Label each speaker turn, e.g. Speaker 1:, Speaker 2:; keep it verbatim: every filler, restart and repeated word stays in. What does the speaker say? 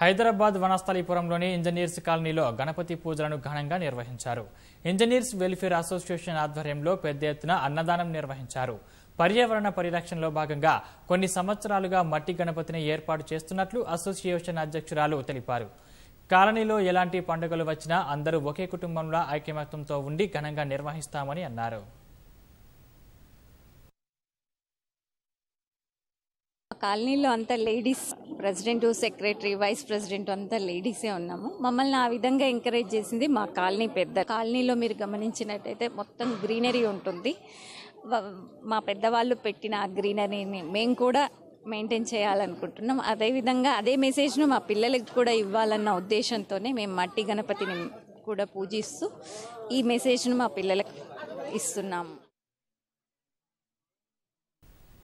Speaker 1: Hyderabad వనస్థలిపురంలోని engineers కాలనీలో గణపతి పూజలను ఘనంగా నిర్వహించారు. ఇంజనీర్స్ వెల్ఫేర్ అసోసియేషన్ ఆధ్వర్యంలో పెద్ద ఎత్తున అన్నదానం నిర్వహించారు. పర్యావరణ పరిరక్షణలో భాగంగా కొన్ని సంవత్సరాలుగా మట్టి గణపతిని ఏర్పాటు చేస్తున్నట్లు అసోసియేషన్ అధ్యక్షురాలు తెలిపారు. కాలనీలో ఎలాంటి పండుగలు వచ్చినా అందరూ ఒకే కుటుంబంలో ఐకమత్యంతో ఉండి ఘనంగా నిర్వహిస్తామని అన్నారు.
Speaker 2: కాలనీలో అంతా ladies, president, secretary, vice president అంతా లేడీసే ఉన్నాము. మమ్మల్ని ఆ విధంగా ఎంకరేజ్ చేసింది మా కాలనీ పెద్ద. కాలనీలో మీరు గమనించినట్టయితే మొత్తం గ్రీనరీ ఉంటుంది. మా పెద్దవాళ్ళు పెట్టిన ఆ గ్రీనరీని మేము కూడా మెయింటైన్ చేయాలనుకుంటున్నాం. అదేవిధంగా అదే మెసేజ్ను మా పిల్లలకి కూడా ఇవ్వాలన్న ఉద్దేశంతోనే మేము మట్టి గణపతిని కూడా పూజిస్తూ ఈ మెసేజ్ను మా పిల్లలకు ఇస్తున్నాము.